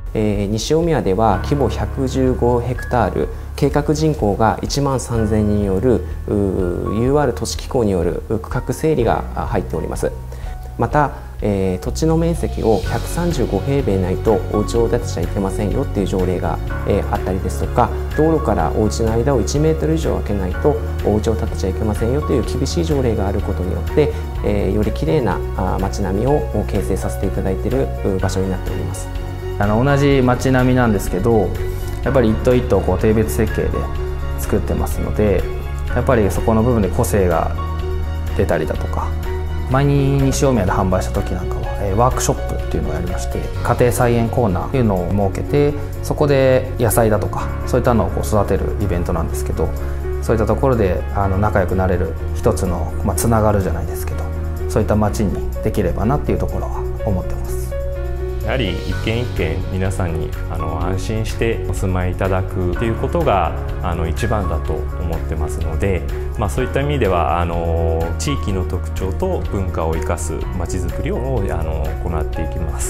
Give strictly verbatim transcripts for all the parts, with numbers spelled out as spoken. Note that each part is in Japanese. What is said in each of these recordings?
えー、西大宮では規模ひゃくじゅうごヘクタール、計画人口がいちまんさんぜんにんによる ユーアール 都市機構による区画整理が入っております。また、えー、土地の面積をひゃくさんじゅうごへいべいないとお家を建てちゃいけませんよっていう条例が、えー、あったりですとか、道路からお家の間をいちメートル以上空けないとお家を建てちゃいけませんよという厳しい条例があることによって、えー、よりきれいな街並みを形成させていただいている場所になっております。 あの同じ街並みなんですけど、やっぱり一棟一棟こう定別設計で作ってますので、やっぱりそこの部分で個性が出たりだとか、前に西大宮で販売した時なんかは、えー、ワークショップっていうのをやりまして、家庭菜園コーナーっていうのを設けて、そこで野菜だとかそういったのをこう育てるイベントなんですけど、そういったところであの仲良くなれる一つの、まあ、つながるじゃないですけど、そういった街にできればなっていうところは思ってます。 やはり一軒一軒皆さんにあの安心してお住まいいただくということがあの一番だと思ってますので、まあ、そういった意味ではあの地域の特徴と文化を生かすまちづくりをあの行っていきます。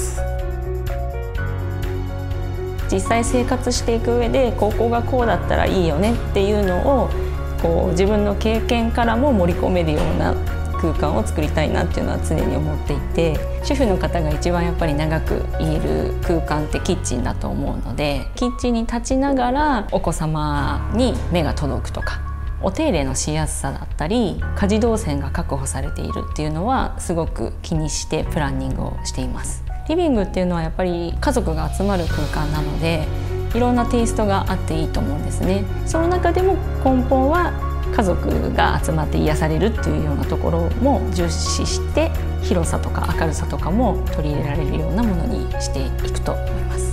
実際生活していく上でここがこうだったらいいよねっていうのをこう自分の経験からも盛り込めるような空間を作りたいなっていうのは常に思っていて、主婦の方が一番やっぱり長くいる空間ってキッチンだと思うので、キッチンに立ちながらお子様に目が届くとか、お手入れのしやすさだったり家事動線が確保されているっていうのはすごく気にしてプランニングをしています。リビングっていうのはやっぱり家族が集まる空間なので、いろんなテイストがあっていいと思うんですね。その中でも根本は家族が集まって癒されるっていうようなところも重視して、広さとか明るさとかも取り入れられるようなものにしていくと思います。